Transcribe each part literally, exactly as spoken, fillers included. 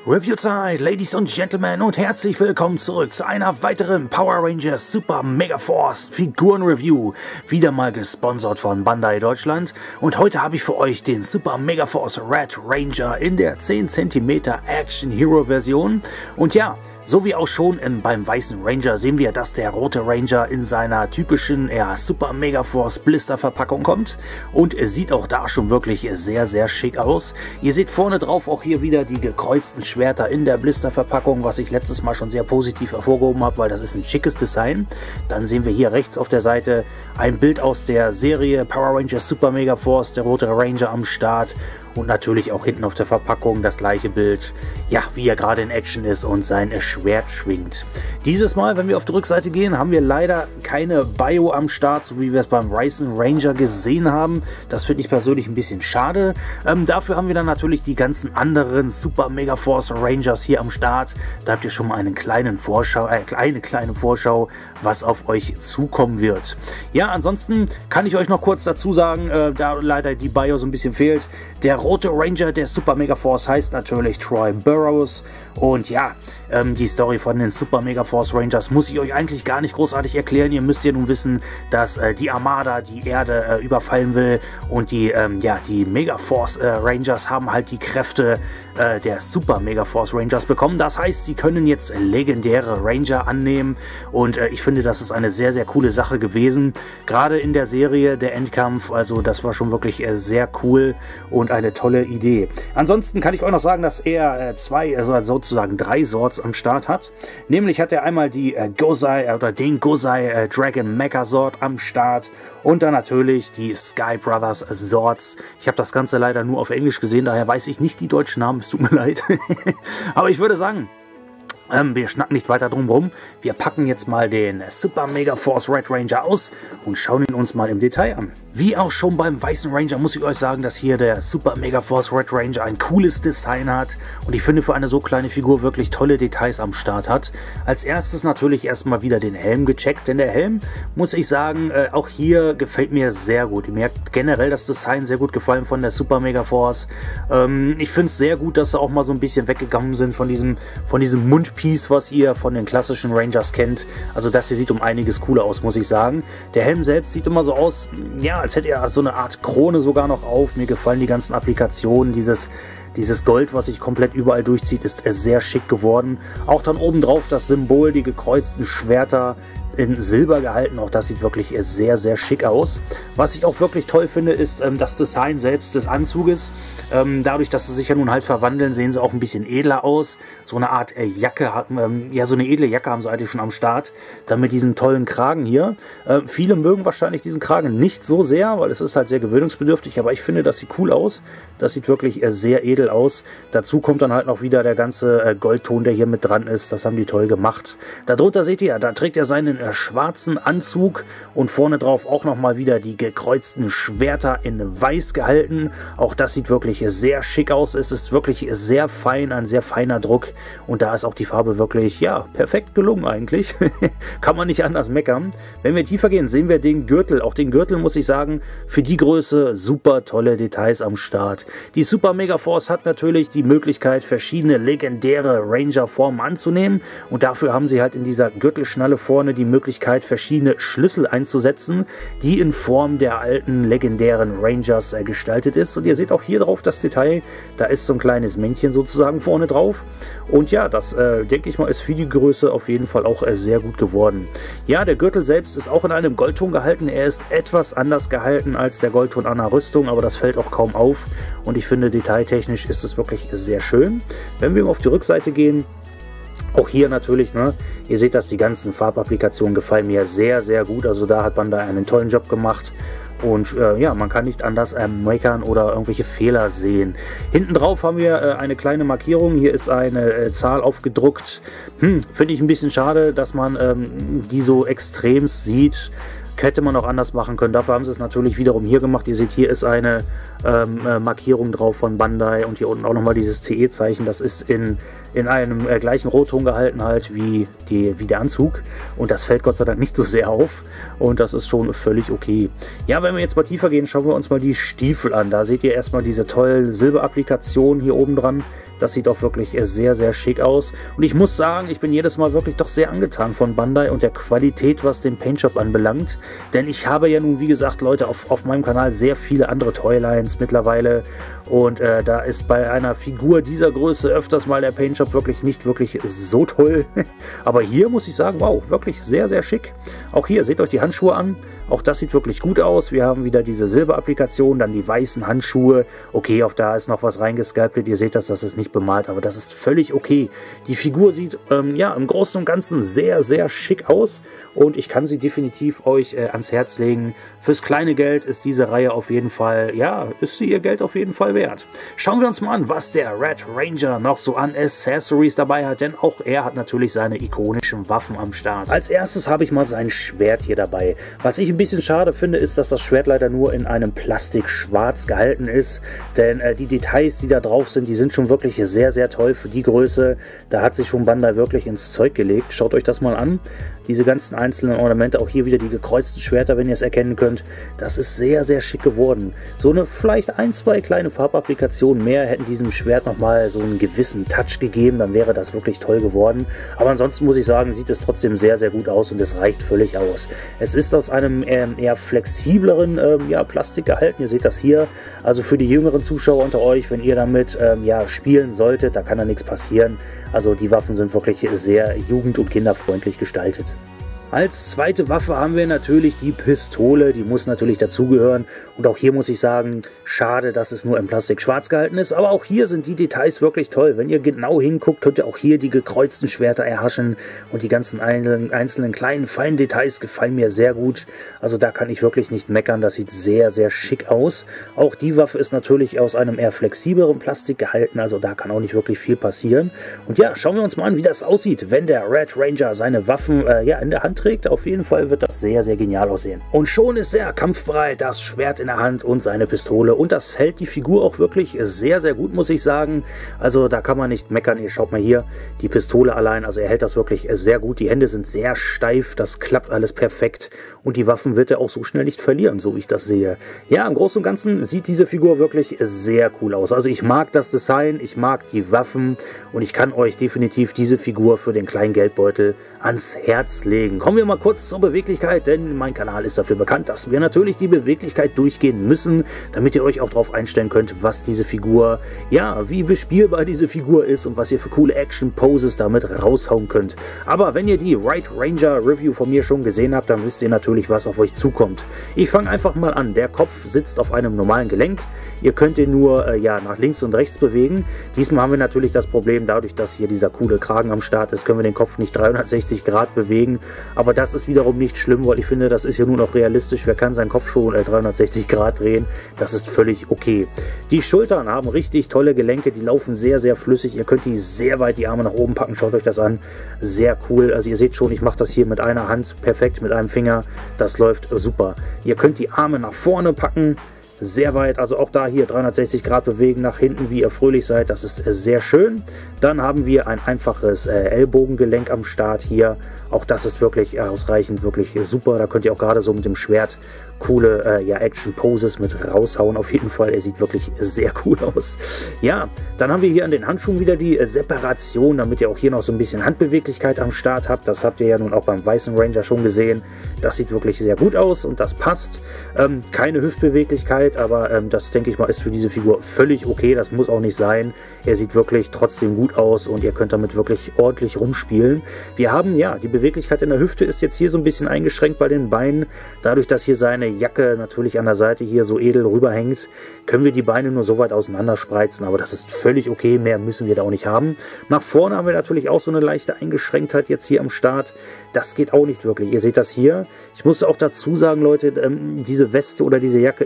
Review-Zeit, Ladies und Gentlemen, und herzlich willkommen zurück zu einer weiteren Power Rangers Super Mega Force Figuren-Review. Wieder mal gesponsert von Bandai Deutschland. Und heute habe ich für euch den Super Mega Force Red Ranger in der zehn Zentimeter Action Hero Version. Und ja, so wie auch schon im, beim weißen Ranger sehen wir, dass der rote Ranger in seiner typischen ja, Super Mega Force Blister Verpackung kommt. Und es sieht auch da schon wirklich sehr, sehr schick aus. Ihr seht vorne drauf auch hier wieder die gekreuzten Schwerter in der Blister Verpackung, was ich letztes Mal schon sehr positiv hervorgehoben habe, weil das ist ein schickes Design. Dann sehen wir hier rechts auf der Seite ein Bild aus der Serie Power Rangers Super Mega Force, der rote Ranger am Start. Und natürlich auch hinten auf der Verpackung das gleiche Bild, ja, wie er gerade in Action ist und sein Schwert schwingt. Dieses Mal, wenn wir auf die Rückseite gehen, haben wir leider keine Bio am Start, so wie wir es beim weißen Ranger gesehen haben. Das finde ich persönlich ein bisschen schade. Ähm, dafür haben wir dann natürlich die ganzen anderen Super Mega Force Rangers hier am Start. Da habt ihr schon mal einen kleinen Vorschau, äh, eine kleine Vorschau, was auf euch zukommen wird. Ja, ansonsten kann ich euch noch kurz dazu sagen, äh, da leider die Bio so ein bisschen fehlt. Der rote Ranger der Super Mega Force heißt natürlich Troy Burrows. Und ja, ähm, die Story von den Super Mega Force Rangers muss ich euch eigentlich gar nicht großartig erklären. Ihr müsst ja nun wissen, dass äh, die Armada die Erde äh, überfallen will. Und die, ähm, ja, die Mega Force äh, Rangers haben halt die Kräfte äh, der Super Mega Force Rangers bekommen. Das heißt, sie können jetzt legendäre Ranger annehmen. Und äh, ich finde, das ist eine sehr, sehr coole Sache gewesen. Gerade in der Serie, der Endkampf, also das war schon wirklich äh, sehr cool und eine tolle Idee. Ansonsten kann ich euch noch sagen, dass er äh, zwei, also sozusagen drei Swords am Start hat. Nämlich hat er einmal die äh, Gozai äh, oder den Gozai äh, Dragon Mecha Sword am Start und dann natürlich die Sky Brothers Swords. Ich habe das Ganze leider nur auf Englisch gesehen, daher weiß ich nicht die deutschen Namen, es tut mir leid. Aber ich würde sagen, Ähm, wir schnacken nicht weiter drum rum. Wir packen jetzt mal den Super Mega Force Red Ranger aus und schauen ihn uns mal im Detail an. Wie auch schon beim weißen Ranger muss ich euch sagen, dass hier der Super Mega Force Red Ranger ein cooles Design hat und ich finde für eine so kleine Figur wirklich tolle Details am Start hat. Als erstes natürlich erstmal wieder den Helm gecheckt, denn der Helm, muss ich sagen, äh, auch hier gefällt mir sehr gut. Mir hat generell das Design sehr gut gefallen von der Super Mega Force. Ähm, ich finde es sehr gut, dass sie auch mal so ein bisschen weggegangen sind von diesem, von diesem Mund Piece, was ihr von den klassischen Rangers kennt. Also das hier sieht um einiges cooler aus, muss ich sagen. Der Helm selbst sieht immer so aus, ja, als hätte er so eine Art Krone sogar noch auf. Mir gefallen die ganzen Applikationen, dieses Dieses Gold, was sich komplett überall durchzieht, ist sehr schick geworden. Auch dann obendrauf das Symbol, die gekreuzten Schwerter in Silber gehalten. Auch das sieht wirklich sehr, sehr schick aus. Was ich auch wirklich toll finde, ist ähm, das Design selbst des Anzuges. Ähm, dadurch, dass sie sich ja nun halt verwandeln, sehen sie auch ein bisschen edler aus. So eine Art äh, Jacke, hat, ähm, ja, so eine edle Jacke haben sie eigentlich schon am Start. Dann mit diesem tollen Kragen hier. Äh, viele mögen wahrscheinlich diesen Kragen nicht so sehr, weil es ist halt sehr gewöhnungsbedürftig. Aber ich finde, das sieht cool aus. Das sieht wirklich äh, sehr edel aus. Dazu kommt dann halt noch wieder der ganze äh, Goldton, der hier mit dran ist. Das haben die toll gemacht. Darunter seht ihr, da trägt er seinen äh, schwarzen Anzug und vorne drauf auch noch mal wieder die gekreuzten Schwerter in weiß gehalten. Auch das sieht wirklich sehr schick aus. Es ist wirklich sehr fein, ein sehr feiner Druck und da ist auch die Farbe wirklich, ja, perfekt gelungen eigentlich. Kann man nicht anders meckern. Wenn wir tiefer gehen, sehen wir den Gürtel. Auch den Gürtel, muss ich sagen, für die Größe super tolle Details am Start. Die Super Mega Force hat natürlich die Möglichkeit, verschiedene legendäre Ranger-Formen anzunehmen und dafür haben sie halt in dieser Gürtelschnalle vorne die Möglichkeit, verschiedene Schlüssel einzusetzen, die in Form der alten legendären Rangers äh, gestaltet ist. Und ihr seht auch hier drauf das Detail, da ist so ein kleines Männchen sozusagen vorne drauf. Und ja, das äh, denke ich mal ist für die Größe auf jeden Fall auch äh, sehr gut geworden. Ja, der Gürtel selbst ist auch in einem Goldton gehalten. Er ist etwas anders gehalten als der Goldton an der Rüstung, aber das fällt auch kaum auf. Und ich finde, detailtechnisch ist es wirklich sehr schön. Wenn wir auf die Rückseite gehen, auch hier natürlich, ne, ihr seht, dass die ganzen Farbapplikationen gefallen mir sehr, sehr gut. Also da hat Bandai einen tollen Job gemacht. Und äh, ja, man kann nicht anders äh, meckern oder irgendwelche Fehler sehen. Hinten drauf haben wir äh, eine kleine Markierung. Hier ist eine äh, Zahl aufgedruckt. Hm, finde ich ein bisschen schade, dass man ähm, die so extrem sieht. Hätte man auch anders machen können. Dafür haben sie es natürlich wiederum hier gemacht. Ihr seht, hier ist eine ähm, äh, Markierung drauf von Bandai und hier unten auch nochmal dieses C E-Zeichen. Das ist in, in einem äh, gleichen Rotton gehalten halt wie, die, wie der Anzug. Und das fällt Gott sei Dank nicht so sehr auf. Und das ist schon völlig okay. Ja, wenn wir jetzt mal tiefer gehen, schauen wir uns mal die Stiefel an. Da seht ihr erstmal diese tollen Silberapplikationen hier oben dran. Das sieht auch wirklich sehr, sehr schick aus. Und ich muss sagen, ich bin jedes Mal wirklich doch sehr angetan von Bandai und der Qualität, was den Paintshop anbelangt. Denn ich habe ja nun, wie gesagt, Leute, auf, auf meinem Kanal sehr viele andere Toylines mittlerweile. Und äh, da ist bei einer Figur dieser Größe öfters mal der Paintshop wirklich nicht wirklich so toll. Aber hier muss ich sagen, wow, wirklich sehr, sehr schick. Auch hier, seht euch die Handschuhe an. Auch das sieht wirklich gut aus. Wir haben wieder diese Silberapplikation, dann die weißen Handschuhe. Okay, auch da ist noch was reingesculptet. Ihr seht das, das ist nicht bemalt, aber das ist völlig okay. Die Figur sieht ähm, ja im Großen und Ganzen sehr, sehr schick aus. Und ich kann sie definitiv euch äh, ans Herz legen. Fürs kleine Geld ist diese Reihe auf jeden Fall, ja, ist sie ihr Geld auf jeden Fall wert. Schauen wir uns mal an, was der Red Ranger noch so an Accessories dabei hat, denn auch er hat natürlich seine ikonischen Waffen am Start. Als erstes habe ich mal sein Schwert hier dabei. Was ich ein bisschen schade finde, ist, dass das Schwert leider nur in einem Plastik schwarz gehalten ist, denn äh, die Details, die da drauf sind, die sind schon wirklich sehr, sehr toll für die Größe. Da hat sich schon Bandai wirklich ins Zeug gelegt. Schaut euch das mal an. Diese ganzen einzelnen Ornamente, auch hier wieder die gekreuzten Schwerter, wenn ihr es erkennen könnt. Das ist sehr, sehr schick geworden. So eine vielleicht ein, zwei kleine Farbapplikationen mehr hätten diesem Schwert nochmal so einen gewissen Touch gegeben. Dann wäre das wirklich toll geworden. Aber ansonsten muss ich sagen, sieht es trotzdem sehr, sehr gut aus und es reicht völlig aus. Es ist aus einem ähm, eher flexibleren ähm, ja, Plastik gehalten. Ihr seht das hier. Also für die jüngeren Zuschauer unter euch, wenn ihr damit ähm, ja, spielen solltet, da kann da nichts passieren. Also die Waffen sind wirklich sehr jugend- und kinderfreundlich gestaltet. Als zweite Waffe haben wir natürlich die Pistole, die muss natürlich dazugehören. Und auch hier muss ich sagen, schade, dass es nur in Plastik schwarz gehalten ist. Aber auch hier sind die Details wirklich toll. Wenn ihr genau hinguckt, könnt ihr auch hier die gekreuzten Schwerter erhaschen. Und die ganzen einzelnen kleinen, feinen Details gefallen mir sehr gut. Also da kann ich wirklich nicht meckern. Das sieht sehr, sehr schick aus. Auch die Waffe ist natürlich aus einem eher flexibleren Plastik gehalten. Also da kann auch nicht wirklich viel passieren. Und ja, schauen wir uns mal an, wie das aussieht, wenn der Red Ranger seine Waffen äh, ja, in der Hand trägt. Auf jeden Fall wird das sehr, sehr genial aussehen. Und schon ist er kampfbereit, das Schwert in der Hand und seine Pistole. Und das hält die Figur auch wirklich sehr, sehr gut, muss ich sagen. Also da kann man nicht meckern. Ihr schaut mal hier, die Pistole allein, also er hält das wirklich sehr gut. Die Hände sind sehr steif, das klappt alles perfekt. Und die Waffen wird er auch so schnell nicht verlieren, so wie ich das sehe. Ja, im Großen und Ganzen sieht diese Figur wirklich sehr cool aus. Also ich mag das Design, ich mag die Waffen und ich kann euch definitiv diese Figur für den kleinen Geldbeutel ans Herz legen. Kommen wir mal kurz zur Beweglichkeit, denn mein Kanal ist dafür bekannt, dass wir natürlich die Beweglichkeit durchgehen müssen, damit ihr euch auch darauf einstellen könnt, was diese Figur, ja, wie bespielbar diese Figur ist und was ihr für coole Action-Poses damit raushauen könnt. Aber wenn ihr die Red Ranger Review von mir schon gesehen habt, dann wisst ihr natürlich, was auf euch zukommt. Ich fange einfach mal an. Der Kopf sitzt auf einem normalen Gelenk. Ihr könnt ihn nur äh, ja, nach links und rechts bewegen. Diesmal haben wir natürlich das Problem, dadurch, dass hier dieser coole Kragen am Start ist, können wir den Kopf nicht dreihundertsechzig Grad bewegen. Aber das ist wiederum nicht schlimm, weil ich finde, das ist ja nun auch realistisch. Wer kann seinen Kopf schon äh, dreihundertsechzig Grad drehen? Das ist völlig okay. Die Schultern haben richtig tolle Gelenke. Die laufen sehr, sehr flüssig. Ihr könnt die sehr weit die Arme nach oben packen. Schaut euch das an. Sehr cool. Also ihr seht schon, ich mache das hier mit einer Hand perfekt, mit einem Finger. Das läuft super. Ihr könnt die Arme nach vorne packen. Sehr weit, also auch da hier dreihundertsechzig Grad bewegen nach hinten, wie ihr fröhlich seid, das ist sehr schön. Dann haben wir ein einfaches äh, Ellbogengelenk am Start hier, auch das ist wirklich ausreichend, wirklich super. Da könnt ihr auch gerade so mit dem Schwert coole äh, ja, Action-Poses mit raushauen. Auf jeden Fall, er sieht wirklich sehr cool aus. Ja, dann haben wir hier an den Handschuhen wieder die äh, Separation, damit ihr auch hier noch so ein bisschen Handbeweglichkeit am Start habt. Das habt ihr ja nun auch beim weißen Ranger schon gesehen. Das sieht wirklich sehr gut aus und das passt. Ähm, keine Hüftbeweglichkeit, aber ähm, das, denke ich mal, ist für diese Figur völlig okay. Das muss auch nicht sein. Er sieht wirklich trotzdem gut aus und ihr könnt damit wirklich ordentlich rumspielen. Wir haben, ja, die Beweglichkeit in der Hüfte ist jetzt hier so ein bisschen eingeschränkt bei den Beinen. Dadurch, dass hier seine Jacke natürlich an der Seite hier so edel rüberhängt, können wir die Beine nur so weit auseinander spreizen, aber das ist völlig okay, mehr müssen wir da auch nicht haben. Nach vorne haben wir natürlich auch so eine leichte Eingeschränktheit jetzt hier am Start. Das geht auch nicht wirklich. Ihr seht das hier. Ich muss auch dazu sagen, Leute, ähm, diese Weste oder diese Jacke ist hier so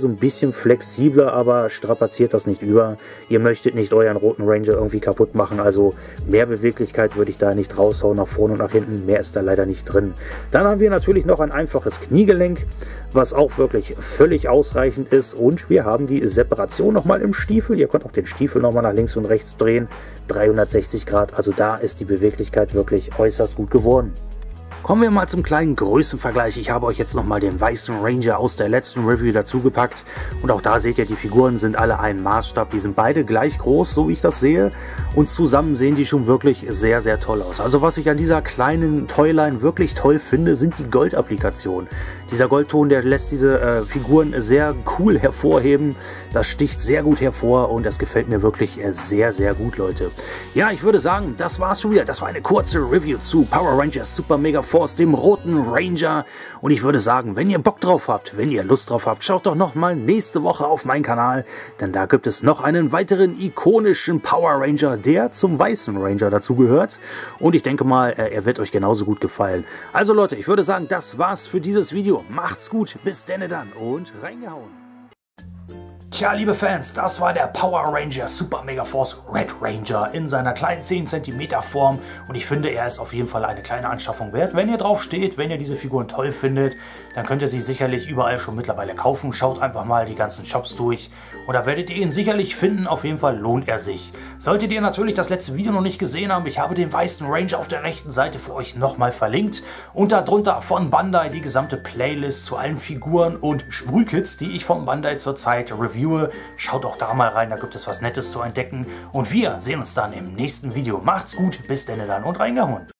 ein bisschen flexibler, aber strapaziert das nicht über. Ihr möchtet nicht euren roten Ranger irgendwie kaputt machen, also mehr Beweglichkeit würde ich da nicht raushauen, nach vorne und nach hinten, mehr ist da leider nicht drin. Dann haben wir natürlich noch ein einfaches Kniegelenk, was auch wirklich völlig ausreichend ist, und wir haben die Separation nochmal im Stiefel. Ihr könnt auch den Stiefel nochmal nach links und rechts drehen, dreihundertsechzig Grad, also da ist die Beweglichkeit wirklich äußerst gut geworden. Kommen wir mal zum kleinen Größenvergleich. Ich habe euch jetzt nochmal den weißen Ranger aus der letzten Review dazu gepackt. Und auch da seht ihr, die Figuren sind alle ein Maßstab. Die sind beide gleich groß, so wie ich das sehe. Und zusammen sehen die schon wirklich sehr, sehr toll aus. Also was ich an dieser kleinen Toyline wirklich toll finde, sind die Goldapplikationen. Dieser Goldton, der lässt diese äh, Figuren sehr cool hervorheben. Das sticht sehr gut hervor und das gefällt mir wirklich äh, sehr, sehr gut, Leute. Ja, ich würde sagen, das war's schon wieder. Das war eine kurze Review zu Power Rangers Super Mega Force, dem roten Ranger. Und ich würde sagen, wenn ihr Bock drauf habt, wenn ihr Lust drauf habt, schaut doch nochmal nächste Woche auf meinen Kanal. Denn da gibt es noch einen weiteren ikonischen Power Ranger, der zum weißen Ranger dazu gehört. Und ich denke mal, äh, er wird euch genauso gut gefallen. Also Leute, ich würde sagen, das war's für dieses Video. Macht's gut, bis denne dann und reingehauen. Tja, liebe Fans, das war der Power Ranger Super Mega Force Red Ranger in seiner kleinen zehn Zentimeter Form und ich finde, er ist auf jeden Fall eine kleine Anschaffung wert. Wenn ihr drauf steht, wenn ihr diese Figuren toll findet, dann könnt ihr sie sicherlich überall schon mittlerweile kaufen. Schaut einfach mal die ganzen Shops durch und da werdet ihr ihn sicherlich finden. Auf jeden Fall lohnt er sich. Solltet ihr natürlich das letzte Video noch nicht gesehen haben, ich habe den weißen Ranger auf der rechten Seite für euch nochmal verlinkt und darunter von Bandai die gesamte Playlist zu allen Figuren und Sprühkits, die ich von Bandai zurzeit reviewe. Schaut auch da mal rein, da gibt es was Nettes zu entdecken und wir sehen uns dann im nächsten Video. Macht's gut, bis denn dann und reingehauen.